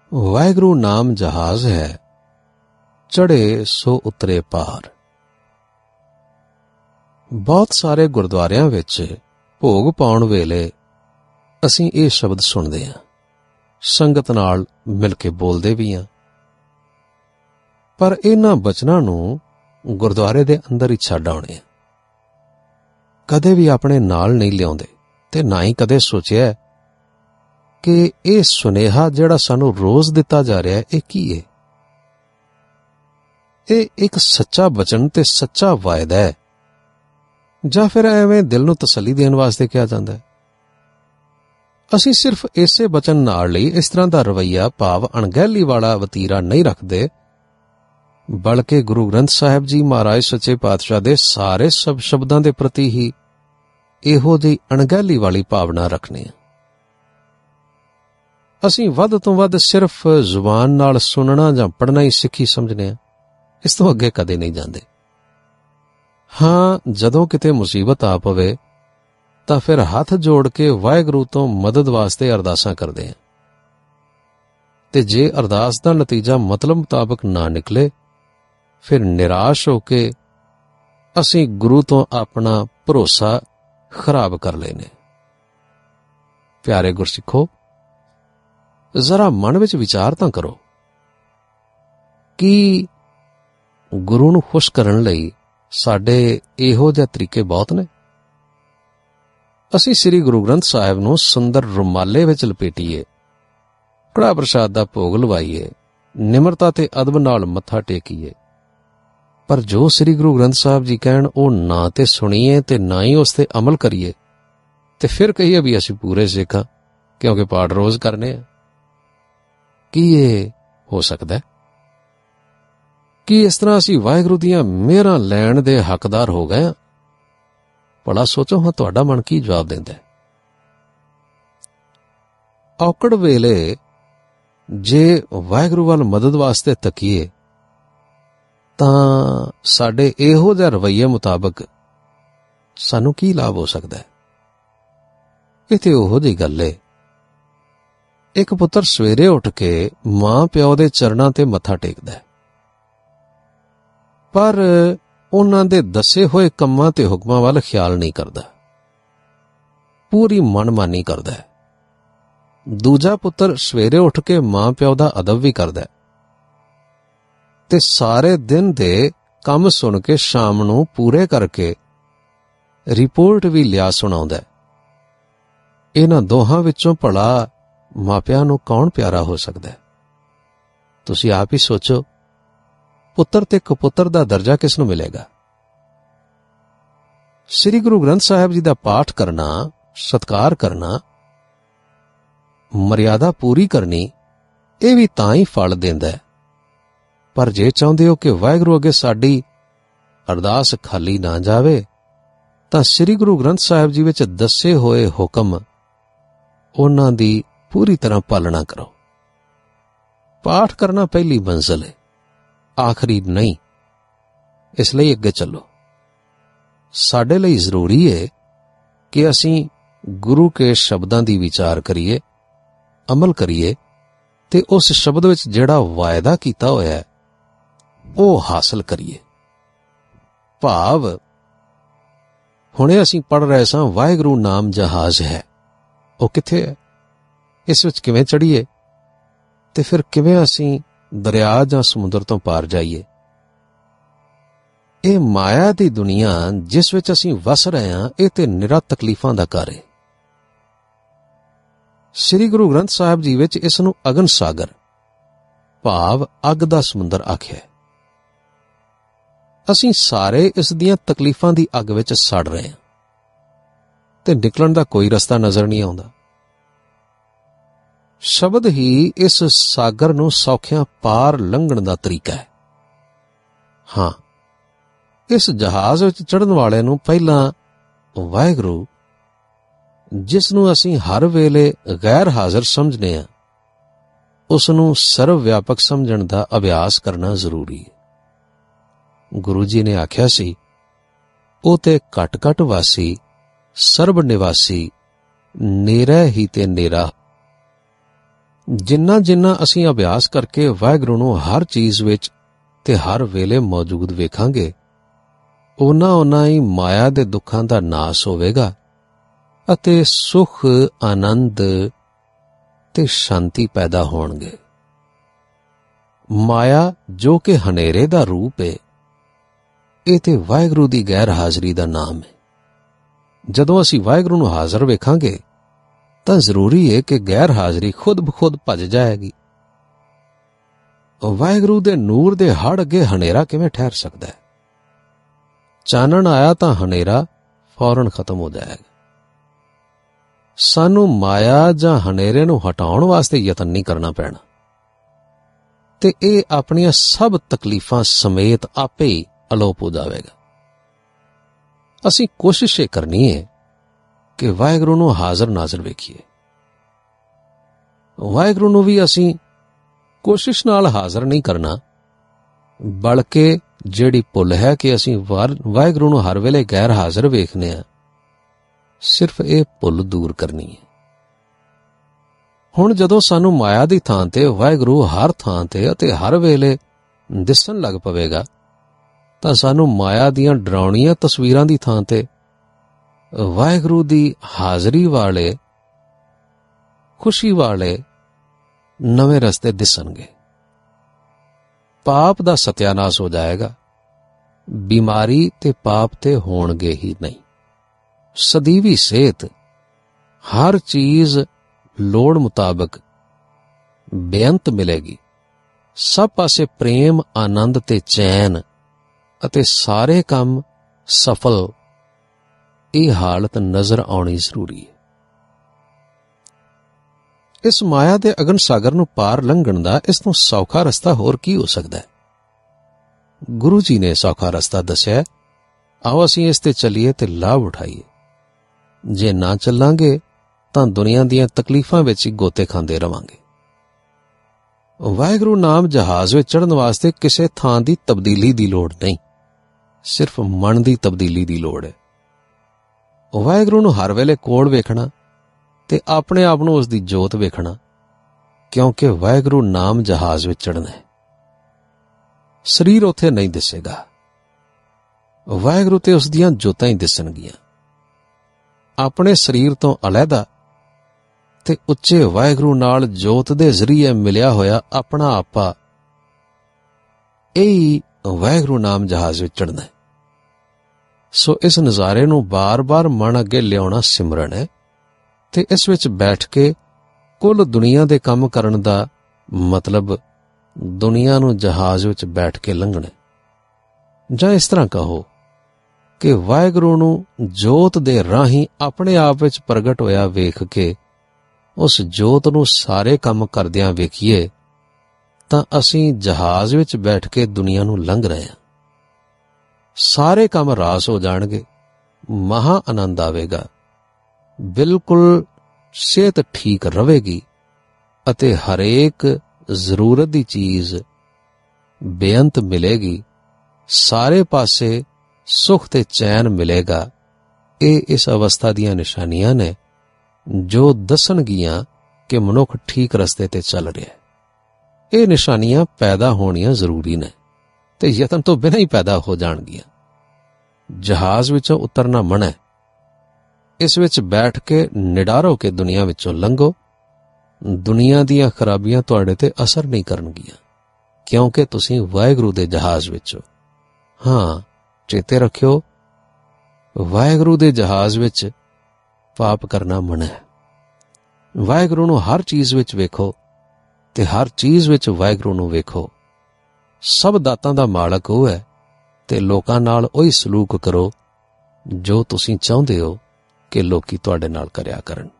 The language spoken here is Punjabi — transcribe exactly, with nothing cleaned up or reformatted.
ਵਾਹਿਗੁਰੂ ਨਾਮ ਜਹਾਜ਼ ਹੈ, ਚੜ੍ਹੇ ਸੋ ਉਤਰੇ ਪਾਰ। ਬਹੁਤ ਸਾਰੇ ਗੁਰਦੁਆਰਿਆਂ ਵਿੱਚ ਭੋਗ ਪਾਉਣ ਵੇਲੇ ਅਸੀਂ ਇਹ ਸ਼ਬਦ ਸੁਣਦੇ ਹਾਂ, ਸੰਗਤ ਨਾਲ ਮਿਲ ਕੇ ਬੋਲਦੇ ਵੀ ਹਾਂ, ਪਰ ਇਹਨਾਂ ਬਚਨਾਂ ਨੂੰ ਗੁਰਦੁਆਰੇ ਦੇ ਅੰਦਰ ਹੀ ਛੱਡ ਆਉਣੇ ਆ, ਕਦੇ ਵੀ ਆਪਣੇ ਨਾਲ ਨਹੀਂ ਲਿਆਉਂਦੇ। ਤੇ ਨਾ ਹੀ ਕਦੇ ਸੋਚਿਆ ਕਿ ਇਹ ਸੁਨੇਹਾ ਜਿਹੜਾ ਸਾਨੂੰ ਰੋਜ਼ ਦਿੱਤਾ ਜਾ ਰਿਹਾ ਇਹ ਕੀ ਹੈ। ਇਹ ਇੱਕ ਸੱਚਾ ਬਚਨ ਤੇ ਸੱਚਾ ਵਾਅਦਾ ਹੈ, ਜਾਂ ਫਿਰ ਐਵੇਂ ਦਿਲ ਨੂੰ ਤਸੱਲੀ ਦੇਣ ਵਾਸਤੇ ਕਿਹਾ ਜਾਂਦਾ ਹੈ। ਅਸੀਂ ਸਿਰਫ ਇਸੇ ਬਚਨ ਨਾਲ ਲਈ ਇਸ ਤਰ੍ਹਾਂ ਦਾ ਰਵੱਈਆ ਭਾਵ ਅਣਗਹਿਲੀ ਵਾਲਾ ਵਤੀਰਾ ਨਹੀਂ ਰੱਖਦੇ, ਬਲਕਿ ਗੁਰੂ ਗ੍ਰੰਥ ਸਾਹਿਬ ਜੀ ਮਹਾਰਾਜ ਸੱਚੇ ਪਾਤਸ਼ਾਹ ਦੇ ਸਾਰੇ ਸਭ ਸ਼ਬਦਾਂ ਦੇ ਪ੍ਰਤੀ ਹੀ ਇਹੋ ਜਿਹੀ ਅਣਗਹਿਲੀ ਵਾਲੀ ਭਾਵਨਾ ਰੱਖਦੇ ਹਾਂ। ਅਸੀਂ ਵੱਧ ਤੋਂ ਵੱਧ ਸਿਰਫ ਜ਼ੁਬਾਨ ਨਾਲ ਸੁਣਨਾ ਜਾਂ ਪੜ੍ਹਨਾ ਹੀ ਸਿੱਖੀ ਸਮਝਦੇ ਹਾਂ, ਇਸ ਤੋਂ ਅੱਗੇ ਕਦੇ ਨਹੀਂ ਜਾਂਦੇ। ਹਾਂ, ਜਦੋਂ ਕਿਤੇ ਮੁਸੀਬਤ ਆ ਪਵੇ ਤਾਂ ਫਿਰ ਹੱਥ ਜੋੜ ਕੇ ਵਾਹਿਗੁਰੂ ਤੋਂ ਮਦਦ ਵਾਸਤੇ ਅਰਦਾਸਾਂ ਕਰਦੇ ਹਾਂ, ਤੇ ਜੇ ਅਰਦਾਸ ਦਾ ਨਤੀਜਾ ਮਤਲਬ ਮੁਤਾਬਕ ਨਾ ਨਿਕਲੇ ਫਿਰ ਨਿਰਾਸ਼ ਹੋ ਕੇ ਅਸੀਂ ਗੁਰੂ ਤੋਂ ਆਪਣਾ ਭਰੋਸਾ ਖਰਾਬ ਕਰ ਲੈਨੇ। ਪਿਆਰੇ ਗੁਰਸਿੱਖੋ, ਜ਼ਰਾ ਮਨ ਵਿੱਚ ਵਿਚਾਰ ਤਾਂ ਕਰੋ ਕਿ ਗੁਰੂ ਨੂੰ ਖੁਸ਼ ਕਰਨ ਲਈ ਸਾਡੇ ਇਹੋ ਜਿਹੇ ਤਰੀਕੇ ਬਹੁਤ ਨੇ। ਅਸੀਂ ਸ੍ਰੀ ਗੁਰੂ ਗ੍ਰੰਥ ਸਾਹਿਬ ਨੂੰ ਸੁੰਦਰ ਰੁਮਾਲੇ ਵਿੱਚ ਲਪੇਟੀਏ, ਕੜਾਹ ਪ੍ਰਸ਼ਾਦ ਦਾ ਭੋਗ ਲਵਾਈਏ, ਨਿਮਰਤਾ ਤੇ ਅਦਬ ਨਾਲ ਮੱਥਾ ਟੇਕੀਏ, ਪਰ ਜੋ ਸ੍ਰੀ ਗੁਰੂ ਗ੍ਰੰਥ ਸਾਹਿਬ ਜੀ ਕਹਿਣ ਉਹ ਨਾ ਤੇ ਸੁਣੀਏ ਤੇ ਨਾ ਹੀ ਉਸ ਤੇ ਅਮਲ ਕਰੀਏ, ਤੇ ਫਿਰ ਕਹੀਏ ਵੀ ਅਸੀਂ ਪੂਰੇ ਸਿੱਖ ਹਾਂ ਕਿਉਂਕਿ ਪਾਠ ਰੋਜ਼ ਕਰਨੇ ਆ। ਕੀ ਇਹ ਹੋ ਸਕਦਾ? ਕੀ ਇਸ ਤਰ੍ਹਾਂ ਅਸੀਂ ਵਾਹਿਗੁਰੂ ਦੀਆਂ ਮਿਹਰਾਂ ਲੈਣ ਦੇ ਹੱਕਦਾਰ ਹੋ ਗਏ ਹਾਂ? ਭਲਾ ਸੋਚੋ ਹਾਂ, ਤੁਹਾਡਾ ਮਨ ਕੀ ਜਵਾਬ ਦਿੰਦਾ ਹੈ? ਔਕੜ ਵੇਲੇ ਜੇ ਵਾਹਿਗੁਰੂ ਵੱਲ ਮਦਦ ਵਾਸਤੇ ਤੱਕੀਏ ਤਾਂ ਸਾਡੇ ਇਹੋ ਜਿਹੇ ਰਵੱਈਏ ਮੁਤਾਬਕ ਸਾਨੂੰ ਕੀ ਲਾਭ ਹੋ ਸਕਦਾ ਹੈ? ਇਹ ਤੇ ਉਹੋ ਜਿਹੀ ਗੱਲ ਏ, ਇੱਕ ਪੁੱਤਰ ਸਵੇਰੇ ਉੱਠ ਕੇ ਮਾਂ ਪਿਓ ਦੇ ਚਰਨਾਂ ਤੇ ਮੱਥਾ ਟੇਕਦਾ ਹੈ, ਪਰ ਉਹਨਾਂ ਦੇ ਦੱਸੇ ਹੋਏ ਕੰਮਾਂ ਤੇ ਹੁਕਮਾਂ ਵੱਲ ਖਿਆਲ ਨਹੀਂ ਕਰਦਾ, ਪੂਰੀ ਮਨਮਾਨੀ ਕਰਦਾ ਹੈ। ਦੂਜਾ ਪੁੱਤਰ ਸਵੇਰੇ ਉੱਠ ਕੇ ਮਾਂ ਪਿਓ ਦਾ ਅਦਬ ਵੀ ਕਰਦਾ ਹੈ, ਤੇ ਸਾਰੇ ਦਿਨ ਦੇ ਕੰਮ ਸੁਣ ਕੇ ਸ਼ਾਮ ਨੂੰ ਪੂਰੇ ਕਰਕੇ ਰਿਪੋਰਟ ਵੀ ਲਿਆ ਸੁਣਾਉਂਦਾ। ਇਹਨਾਂ ਦੋਹਾਂ ਵਿੱਚੋਂ ਭਲਾ ਮਾਪਿਆਂ ਨੂੰ ਕੌਣ ਪਿਆਰਾ ਹੋ ਸਕਦਾ ਹੈ? ਤੁਸੀਂ ਆਪ ਹੀ ਸੋਚੋ, ਪੁੱਤਰ ਤੇ ਕਪੁੱਤਰ ਦਾ ਦਰਜਾ ਕਿਸ ਨੂੰ ਮਿਲੇਗਾ? ਸ੍ਰੀ ਗੁਰੂ ਗ੍ਰੰਥ ਸਾਹਿਬ ਜੀ ਦਾ ਪਾਠ ਕਰਨਾ, ਸਤਿਕਾਰ ਕਰਨਾ, ਮਰਿਆਦਾ ਪੂਰੀ ਕਰਨੀ, ਇਹ ਵੀ ਤਾਂ ਹੀ ਫਲ ਦਿੰਦਾ ਹੈ। ਪਰ ਜੇ ਚਾਹੁੰਦੇ ਹੋ ਕਿ ਵਾਹਿਗੁਰੂ ਅੱਗੇ ਸਾਡੀ ਅਰਦਾਸ ਖਾਲੀ ਨਾ ਜਾਵੇ ਤਾਂ ਸ੍ਰੀ ਗੁਰੂ ਗ੍ਰੰਥ ਸਾਹਿਬ ਜੀ ਵਿੱਚ ਦੱਸੇ ਹੋਏ ਹੁਕਮ ਉਹਨਾਂ ਦੀ ਪੂਰੀ ਤਰ੍ਹਾਂ ਪਾਲਣਾ ਕਰੋ। ਪਾਠ ਕਰਨਾ ਪਹਿਲੀ ਮੰਜ਼ਿਲ ਹੈ, ਆਖਰੀ ਨਹੀਂ। ਇਸ ਲਈ ਅੱਗੇ ਚੱਲੋ। ਸਾਡੇ ਲਈ ਜ਼ਰੂਰੀ ਹੈ ਕਿ ਅਸੀਂ ਗੁਰੂ ਕੇ ਸ਼ਬਦਾਂ ਦੀ ਵਿਚਾਰ ਕਰੀਏ, ਅਮਲ ਕਰੀਏ, ਤੇ ਉਸ ਸ਼ਬਦ ਵਿੱਚ ਜਿਹੜਾ ਵਾਅਦਾ ਕੀਤਾ ਹੋਇਆ ਹੈ ਉਹ ਹਾਸਲ ਕਰੀਏ। ਭਾਵ ਹੁਣੇ ਅਸੀਂ ਪੜ੍ਹ ਰਹੇ ਸਾਂ ਵਾਹਿਗੁਰੂ ਨਾਮ ਜਹਾਜ਼ ਹੈ, ਉਹ ਕਿੱਥੇ ਹੈ? ਇਸ ਵਿੱਚ ਕਿਵੇਂ ਚੜ੍ਹੀਏ ਤੇ ਫਿਰ ਕਿਵੇਂ ਅਸੀਂ ਦਰਿਆ ਜਾਂ ਸਮੁੰਦਰ ਤੋਂ ਪਾਰ ਜਾਈਏ? ਇਹ ਮਾਇਆ ਦੀ ਦੁਨੀਆ ਜਿਸ ਵਿੱਚ ਅਸੀਂ ਵਸ ਰਹੇ ਹਾਂ, ਇਹ ਤੇ ਨਿਰਾ ਤਕਲੀਫਾਂ ਦਾ ਘਰ ਹੈ। ਸ੍ਰੀ ਗੁਰੂ ਗ੍ਰੰਥ ਸਾਹਿਬ ਜੀ ਵਿੱਚ ਇਸ ਨੂੰ ਅਗਨ ਸਾਗਰ ਭਾਵ ਅੱਗ ਦਾ ਸਮੁੰਦਰ ਆਖਿਆ। ਅਸੀਂ ਸਾਰੇ ਇਸ ਦੀਆਂ ਤਕਲੀਫਾਂ ਦੀ ਅੱਗ ਵਿੱਚ ਸੜ ਰਹੇ ਹਾਂ ਤੇ ਨਿਕਲਣ ਦਾ ਕੋਈ ਰਸਤਾ ਨਜ਼ਰ ਨਹੀਂ ਆਉਂਦਾ। ਸ਼ਬਦ ਹੀ ਇਸ ਸਾਗਰ ਨੂੰ ਸੌਖਿਆਂ ਪਾਰ ਲੰਘਣ ਦਾ ਤਰੀਕਾ ਹੈ। ਹਾਂ, ਇਸ ਜਹਾਜ਼ ਵਿੱਚ ਚੜ੍ਹਨ ਵਾਲੇ ਨੂੰ ਪਹਿਲਾਂ ਵਾਹਿਗੁਰੂ, ਜਿਸ ਨੂੰ ਅਸੀਂ ਹਰ ਵੇਲੇ ਗੈਰ ਹਾਜ਼ਰ ਸਮਝਦੇ ਹਾਂ, ਉਸ ਨੂੰ ਸਰਵ ਵਿਆਪਕ ਸਮਝਣ ਦਾ ਅਭਿਆਸ ਕਰਨਾ ਜ਼ਰੂਰੀ ਹੈ। ਗੁਰੂ ਜੀ ਨੇ ਆਖਿਆ ਸੀ, ਉਹ ਤੇ ਘਟ ਘਟ ਵਾਸੀ, ਸਰਬ ਨਿਵਾਸੀ, ਨੇਰਾ ਹੀ ਤੇ ਨੇਰਾ। ਜਿੰਨਾ ਜਿੰਨਾ ਅਸੀਂ ਅਭਿਆਸ ਕਰਕੇ ਵਾਹਿਗੁਰੂ ਨੂੰ ਹਰ ਚੀਜ਼ ਵਿੱਚ ਤੇ ਹਰ ਵੇਲੇ ਮੌਜੂਦ ਵੇਖਾਂਗੇ, ਓਨਾ ਓਨਾ ਹੀ ਮਾਇਆ ਦੇ ਦੁੱਖਾਂ ਦਾ ਨਾਸ ਹੋਵੇਗਾ ਅਤੇ ਸੁਖ, ਆਨੰਦ ਤੇ ਸ਼ਾਂਤੀ ਪੈਦਾ ਹੋਣਗੇ। ਮਾਇਆ ਜੋ ਕਿ ਹਨੇਰੇ ਦਾ ਰੂਪ ਹੈ, ਇਹ ਤੇ ਵਾਹਿਗੁਰੂ ਦੀ ਗੈਰ ਹਾਜ਼ਰੀ ਦਾ ਨਾਮ ਹੈ। ਜਦੋਂ ਅਸੀਂ ਵਾਹਿਗੁਰੂ ਨੂੰ ਹਾਜ਼ਰ ਵੇਖਾਂਗੇ ਤਾਂ ਜ਼ਰੂਰੀ ਹੈ ਕਿ ਗੈਰ ਹਾਜ਼ਰੀ ਖੁਦ ਬਖੁਦ ਭੱਜ ਜਾਏਗੀ। ਵਾਹਿਗੁਰੂ ਦੇ ਨੂਰ ਦੇ ਹੜ ਅੱਗੇ ਹਨੇਰਾ ਕਿਵੇਂ ਠਹਿਰ ਸਕਦਾ ਹੈ? ਚਾਨਣ ਆਇਆ ਤਾਂ ਹਨੇਰਾ ਫੌਰਨ ਖਤਮ ਹੋ ਜਾਏਗਾ। ਸਾਨੂੰ ਮਾਇਆ ਜਾਂ ਹਨੇਰੇ ਨੂੰ ਹਟਾਉਣ ਵਾਸਤੇ ਯਤਨ ਨਹੀਂ ਕਰਨਾ ਪੈਣਾ, ਤੇ ਇਹ ਆਪਣੀਆਂ ਸਭ ਤਕਲੀਫਾਂ ਸਮੇਤ ਆਪੇ ਹੀ ਅਲੋਪ ਹੋ ਜਾਵੇਗਾ। ਅਸੀਂ ਕੋਸ਼ਿਸ਼ ਇਹ ਕਰਨੀ ਹੈ ਕਿ ਵਾਹਿਗੁਰੂ ਨੂੰ ਹਾਜ਼ਰ ਨਾਜ਼ਰ ਵੇਖੀਏ। ਵਾਹਿਗੁਰੂ ਨੂੰ ਵੀ ਅਸੀਂ ਕੋਸ਼ਿਸ਼ ਨਾਲ ਹਾਜ਼ਰ ਨਹੀਂ ਕਰਨਾ, ਬਲਕਿ ਜਿਹੜੀ ਭੁੱਲ ਹੈ ਕਿ ਅਸੀਂ ਵਾਹਿਗੁਰੂ ਨੂੰ ਹਰ ਵੇਲੇ ਗੈਰ ਹਾਜ਼ਰ ਵੇਖਦੇ ਹਾਂ, ਸਿਰਫ ਇਹ ਭੁੱਲ ਦੂਰ ਕਰਨੀ ਹੈ। ਹੁਣ ਜਦੋਂ ਸਾਨੂੰ ਮਾਇਆ ਦੀ ਥਾਂ ਤੇ ਵਾਹਿਗੁਰੂ ਹਰ ਥਾਂ ਤੇ ਅਤੇ ਹਰ ਵੇਲੇ ਦਿਸਣ ਲੱਗ ਪਵੇਗਾ, ਤਾਂ ਸਾਨੂੰ ਮਾਇਆ ਦੀਆਂ ਡਰਾਉਣੀਆਂ ਤਸਵੀਰਾਂ ਦੀ ਥਾਂ ਤੇ ਵਾਹਿਗੁਰੂ ਦੀ ਹਾਜ਼ਰੀ ਵਾਲੇ, ਖੁਸ਼ੀ ਵਾਲੇ ਨਵੇਂ ਰਸਤੇ ਦਿਸਣਗੇ। ਪਾਪ ਦਾ ਸਤਿਆਨਾਸ਼ ਹੋ ਜਾਏਗਾ, ਬਿਮਾਰੀ ਤੇ ਪਾਪ ਤੇ ਹੋਣਗੇ ਹੀ ਨਹੀਂ। ਸਦੀਵੀ ਸਿਹਤ, ਹਰ ਚੀਜ਼ ਲੋੜ ਮੁਤਾਬਕ ਬੇਅੰਤ ਮਿਲੇਗੀ। ਸਭ ਪਾਸੇ ਪ੍ਰੇਮ, ਆਨੰਦ ਤੇ ਚੈਨ ਅਤੇ ਸਾਰੇ ਕੰਮ ਸਫਲ, ਇਹ ਹਾਲਤ ਨਜ਼ਰ ਆਉਣੀ ਜ਼ਰੂਰੀ ਹੈ। ਇਸ ਮਾਇਆ ਦੇ ਅਗਨ ਸਾਗਰ ਨੂੰ ਪਾਰ ਲੰਘਣ ਦਾ ਇਸ ਤੋਂ ਸੌਖਾ ਰਸਤਾ ਹੋਰ ਕੀ ਹੋ ਸਕਦਾ ਹੈ? ਗੁਰੂ ਜੀ ਨੇ ਸੌਖਾ ਰਸਤਾ ਦੱਸਿਆ। ਆਓ ਅਸੀਂ ਇਸ ਤੇ ਚੱਲੀਏ ਤੇ ਲਾਭ ਉਠਾਈਏ। ਜੇ ਨਾ ਚੱਲਾਂਗੇ ਤਾਂ ਦੁਨੀਆ ਦੀਆਂ ਤਕਲੀਫਾਂ ਵਿੱਚ ਹੀ ਗੋਤੇ ਖਾਂਦੇ ਰਵਾਂਗੇ। ਵਾਹਿਗੁਰੂ ਨਾਮ ਜਹਾਜ਼ ਵਿੱਚ ਚੜ੍ਹਨ ਵਾਸਤੇ ਕਿਸੇ ਥਾਂ ਦੀ ਤਬਦੀਲੀ ਦੀ ਲੋੜ ਨਹੀਂ, ਸਿਰਫ ਮਨ ਦੀ ਤਬਦੀਲੀ ਦੀ ਲੋੜ ਹੈ। ਵਾਹਿਗੁਰੂ ਨੂੰ ਹਰ ਵੇਲੇ ਕੋਲ ਵੇਖਣਾ ਤੇ ਆਪਣੇ ਆਪ ਨੂੰ ਉਸ ਦੀ ਜੋਤ ਵੇਖਣਾ, ਕਿਉਂਕਿ ਵਾਹਿਗੁਰੂ ਨਾਮ ਜਹਾਜ਼ ਵਿੱਚ ਚੜ੍ਹਨਾ ਹੈ। ਸਰੀਰ ਉੱਥੇ ਨਹੀਂ ਦਿਸੇਗਾ, ਵਾਹਿਗੁਰੂ ਤੇ ਉਸ ਦੀਆਂ ਜੋਤਾਂ ਹੀ ਦਿਸਣਗੀਆਂ। ਆਪਣੇ ਸਰੀਰ ਤੋਂ ਅਲੱਗਾ ਤੇ ਉੱਚੇ ਵਾਹਿਗੁਰੂ ਨਾਲ ਜੋਤ ਦੇ ਜ਼ਰੀਏ ਮਿਲਿਆ ਹੋਇਆ ਆਪਣਾ ਆਪਾ, ਇਹ ਵਾਹਿਗੁਰੂ ਨਾਮ ਜਹਾਜ਼ ਵਿੱਚ ਚੜ੍ਹਨਾ ਹੈ। ਸੋ ਇਸ ਨਜ਼ਾਰੇ ਨੂੰ ਬਾਰ-ਬਾਰ ਮਨ ਅੱਗੇ ਲਿਆਉਣਾ ਸਿਮਰਨ ਹੈ, ਤੇ ਇਸ ਵਿੱਚ ਬੈਠ ਕੇ ਕੁੱਲ ਦੁਨੀਆ ਦੇ ਕੰਮ ਕਰਨ ਦਾ ਮਤਲਬ ਦੁਨੀਆ ਨੂੰ ਜਹਾਜ਼ ਵਿੱਚ ਬੈਠ ਕੇ ਲੰਘਣਾ। ਜਾਂ ਇਸ ਤਰ੍ਹਾਂ ਕਹੋ ਕਿ ਵਾਹਿਗੁਰੂ ਨੂੰ ਜੋਤ ਦੇ ਰਾਹੀਂ ਆਪਣੇ ਆਪ ਵਿੱਚ ਪ੍ਰਗਟ ਹੋਇਆ ਵੇਖ ਕੇ ਉਸ ਜੋਤ ਨੂੰ ਸਾਰੇ ਕੰਮ ਕਰਦਿਆਂ ਵੇਖੀਏ, ਤਾਂ ਅਸੀਂ ਜਹਾਜ਼ ਵਿੱਚ ਬੈਠ ਕੇ ਦੁਨੀਆ ਨੂੰ ਲੰਘ ਰਹੇ ਹਾਂ। ਸਾਰੇ ਕੰਮ ਰਾਸ ਹੋ ਜਾਣਗੇ, ਮਹਾ ਆਨੰਦ ਆਵੇਗਾ, ਬਿਲਕੁਲ ਸਿਹਤ ਠੀਕ ਰਵੇਗੀ ਅਤੇ ਹਰੇਕ ਜ਼ਰੂਰਤ ਦੀ ਚੀਜ਼ ਬੇਅੰਤ ਮਿਲੇਗੀ। ਸਾਰੇ ਪਾਸੇ ਸੁਖ ਤੇ ਚੈਨ ਮਿਲੇਗਾ। ਇਹ ਇਸ ਅਵਸਥਾ ਦੀਆਂ ਨਿਸ਼ਾਨੀਆਂ ਨੇ ਜੋ ਦੱਸਣਗੀਆਂ ਕਿ ਮਨੁੱਖ ਠੀਕ ਰਸਤੇ ਤੇ ਚੱਲ ਰਿਹਾ ਹੈ। ਇਹ ਨਿਸ਼ਾਨੀਆਂ ਪੈਦਾ ਹੋਣੀਆਂ ਜ਼ਰੂਰੀ ਨੇ ਤੇ ਯਤਨ ਤੋਂ ਬਿਨਾਂ ਹੀ ਪੈਦਾ ਹੋ ਜਾਣਗੀਆਂ। ਜਹਾਜ਼ ਵਿੱਚੋਂ ਉਤਰਨਾ ਮਨਾ ਹੈ। ਇਸ ਵਿੱਚ ਬੈਠ ਕੇ ਨਿਡਰ ਹੋ ਕੇ ਦੁਨੀਆ ਵਿੱਚੋਂ ਲੰਘੋ। ਦੁਨੀਆ ਦੀਆਂ ਖਰਾਬੀਆਂ ਤੁਹਾਡੇ ਤੇ ਅਸਰ ਨਹੀਂ ਕਰਨਗੀਆਂ, ਕਿਉਂਕਿ ਤੁਸੀਂ ਵਾਹਿਗੁਰੂ ਦੇ ਜਹਾਜ਼ ਵਿੱਚ ਹੋ। ਹਾਂ, ਚੇਤੇ ਰੱਖਿਓ, ਵਾਹਿਗੁਰੂ ਦੇ ਜਹਾਜ਼ ਵਿੱਚ ਪਾਪ ਕਰਨਾ ਮਨਾ ਹੈ। ਵਾਹਿਗੁਰੂ ਨੂੰ ਹਰ ਚੀਜ਼ ਵਿੱਚ ਵੇਖੋ ਤੇ ਹਰ ਚੀਜ਼ ਵਿੱਚ ਵਾਹਿਗੁਰੂ ਨੂੰ ਵੇਖੋ। ਸਭ ਦਾਤਾਂ ਦਾ ਮਾਲਕ ਉਹ ਹੈ ਤੇ ਲੋਕਾਂ ਨਾਲ ਉਹੀ ਸਲੂਕ ਕਰੋ ਜੋ ਤੁਸੀਂ ਚਾਹੁੰਦੇ ਹੋ ਕਿ ਲੋਕੀ ਤੁਹਾਡੇ ਨਾਲ ਕਰਿਆ ਕਰਨ।